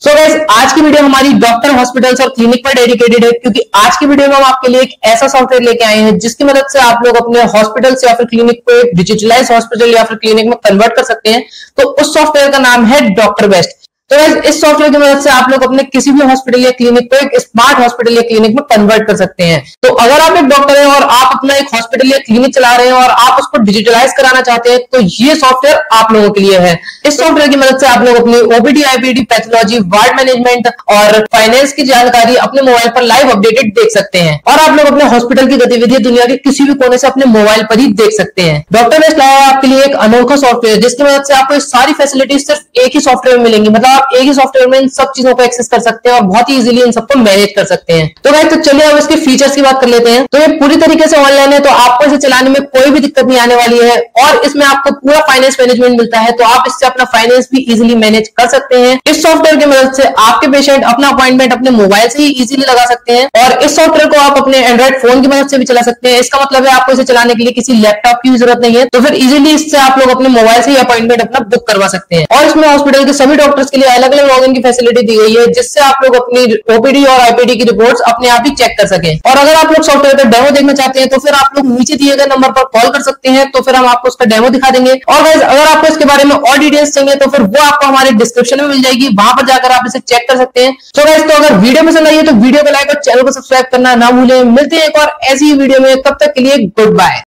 So guys, आज की video हमारी डॉक्टर, हॉस्पिटल्स और क्लिनिक पर डेडिकेटेड है, क्योंकि आज की वीडियो में हम आपके लिए एक ऐसा सॉफ्टवेयर लेके आए हैं जिसकी मदद से आप लोग अपने हॉस्पिटल या फिर क्लिनिक को एक डिजिटलाइज हॉस्पिटल या फिर क्लिनिक में कन्वर्ट कर सकते हैं। तो उस सॉफ्टवेयर का नाम है डॉक्टर बेस्ट। तो इस सॉफ्टवेयर की मदद से आप लोग अपने किसी भी हॉस्पिटल या क्लिनिक को एक स्मार्ट हॉस्पिटल या क्लिनिक में कन्वर्ट कर सकते हैं। तो अगर आप एक डॉक्टर हैं और आप अपना एक हॉस्पिटल या क्लिनिक चला रहे हैं और आप उसको डिजिटलाइज कराना चाहते हैं, तो ये सॉफ्टवेयर आप लोगों के लिए है। इस सॉफ्टवेयर की मदद से आप लोग अपनी OPD, IPD, pathology, ward management और फाइनेंस की जानकारी अपने मोबाइल पर लाइव अपडेटेड देख सकते हैं और आप लोग अपने हॉस्पिटल की गतिविधियां दुनिया के किसी भी कोने से अपने मोबाइल पर ही देख सकते हैं। डॉक्टर बेस्ट लाया है आपके लिए एक अनोखा सॉफ्टवेयर जिसकी मदद से आपको सारी फैसिलिटीज सिर्फ एक ही सॉफ्टवेयर में मिलेंगी। मतलब आप एक ही सॉफ्टवेयर में इन सब चीजों को एक्सेस कर सकते हैं और बहुत ही इजीली इन सबको मैनेज कर सकते हैं। तो गाइस, तो चलिए अब इसके फीचर्स की बात कर लेते हैं। तो ये पूरी तरीके से ऑनलाइन है, तो आपको इसे चलाने में कोई भी दिक्कत नहीं आने वाली है और इसमें आपको पूरा फाइनेंस मैनेजमेंट मिलता है, तो आप इससे अपना फाइनेंस भी इजीली मैनेज कर सकते हैं। इस सॉफ्टवेयर की मदद से आपके पेशेंट अपना अपॉइंटमेंट अपने मोबाइल से ही इजीली लगा सकते हैं और इस सॉफ्टवेयर को आप अपने एंड्रॉइड फोन की मदद से भी चला सकते हैं। इसका मतलब है आपको इसे चलाने के लिए किसी लैपटॉप की भी जरूरत नहीं है, तो फिर इजीली इससे आप लोग अपने मोबाइल से ही अपॉइंटमेंट अपना बुक करवा सकते हैं। और इसमें हॉस्पिटल के सभी डॉक्टर्स के लिए अलग अलग लॉगिन की फैसिलिटी दी गई है जिससे आप लोग अपनी ओपीडी और आईपीडी की रिपोर्ट्स अपने आप ही चेक कर सकें। और अगर आप लोग सॉफ्टवेयर का डेमो देखना चाहते हैं तो फिर आप लोग नीचे दिए गए नंबर पर कॉल कर सकते हैं, तो फिर हम आपको उसका डेमो दिखा देंगे। और गाइस, अगर आपको इसके बारे में और डिटेल्स चाहिए तो फिर वो आपको हमारे डिस्क्रिप्शन में मिल जाएगी, वहां पर जाकर आप इसे चेक कर सकते हैं। तो गाइस, तो अगर वीडियो पसंद आई है तो वीडियो को लाइक और चैनल को सब्सक्राइब करना ना भूलें। मिलते हैं एक और ऐसी ही वीडियो में, तब तक के लिए गुड बाय।